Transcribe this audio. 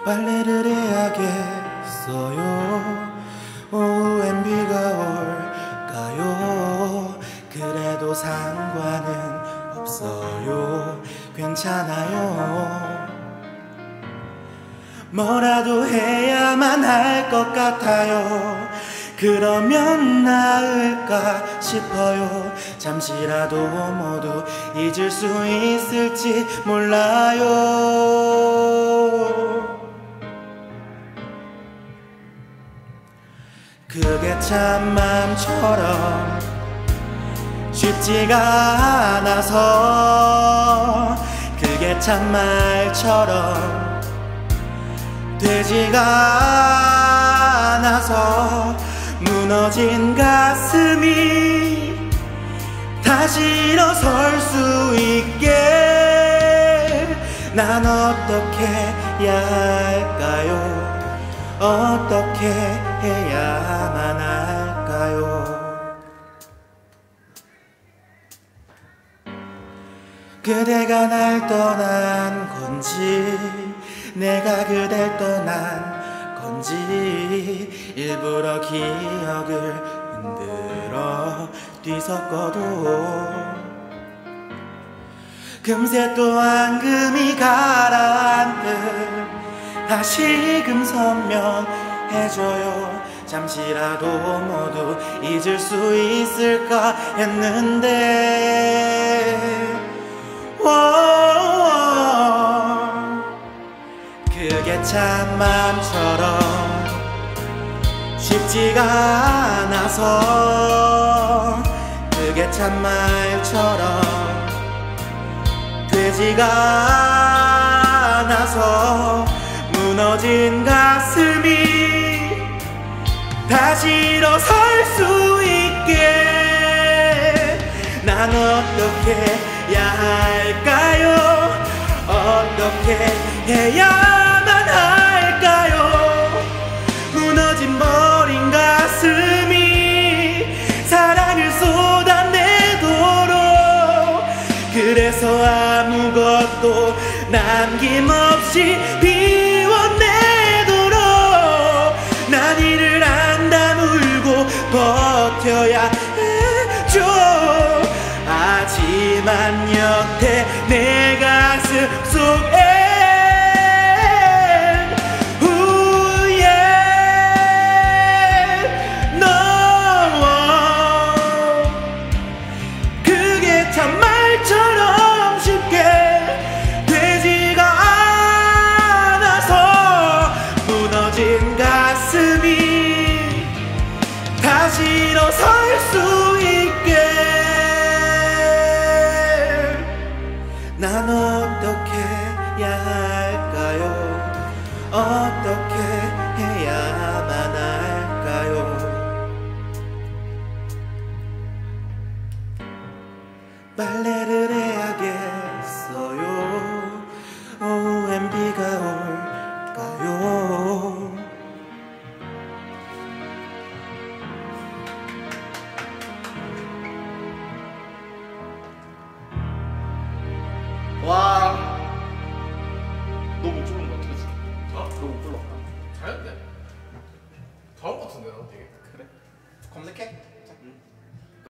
빨래를 해야겠어요. 오후엔 비가 올까요? 그래도 상관은 없어요. 괜찮아요. 뭐라도 해야만 할 것 같아요. 그러면 나을까 싶어요. 잠시라도 모두 잊을 수 있을지 몰라요. 그게 참 맘처럼 쉽지가 않아서, 그게 참 말처럼 되지가 않아서, 무너진 가슴이 다시 일어설 수 있게 난 어떻게 해야 할까요? 어떻게 해야만 할까요? 그대가 날 떠난 건지, 내가 그댈 떠난 건지, 일부러 기억을 흔들어 뒤섞어도 금세 또 앙금이 가라앉듯 다시금 선명해져요. 잠시라도 모두 잊을 수 있을까 했는데 그게 참 맘처럼 쉽지가 않아서, 그게 참 말처럼 되지가 않아서, 무너진 가슴이 다시 일어설 수 있게 난 어떻게 해야 할까요? 어떻게 해야만 할까요? 무너진 버린 가슴이 사랑을 쏟아내도록, 그래서 아무것도 남김없이 비워내도록 난 이를 안 다물고 버텨야 해줘. 하지만 여태 내 가슴 속에 참 말처럼 쉽게 되지가 않아서, 무너진 가슴이 다시 일어설 수 있게 난 어떻게 해야 할까요? 어떻게 해야만 할까요? 빨래